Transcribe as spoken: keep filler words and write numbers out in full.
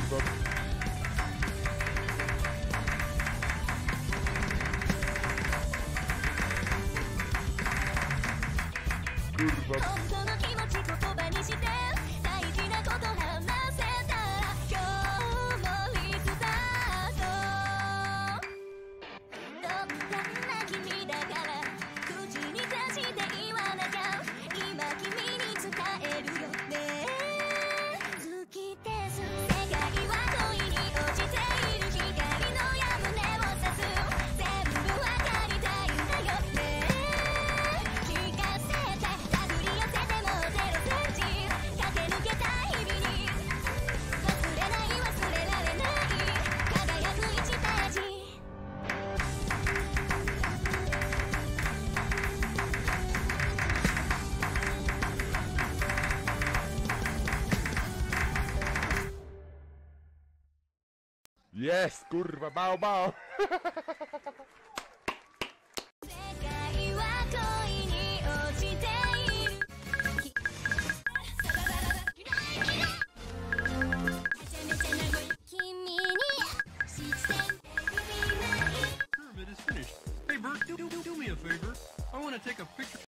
本当の気持ち言葉にして大事なこと話せたら今日もリスタートどんな君だから口に出して言わなきゃ今君に伝えるよね好きです世界は恋に落ちている光の矢胸を刺す全部わかりたいんだよね聞かせて手繰り寄せてもゼロセンチ駆け抜けた日々に忘れない忘れられない輝くいちページ Yes, kurwa, bao bao. 世界は恋に落ちている君にしてない Curve it is finished. Hey Bert, do, do, do me a favor. I want to take a picture.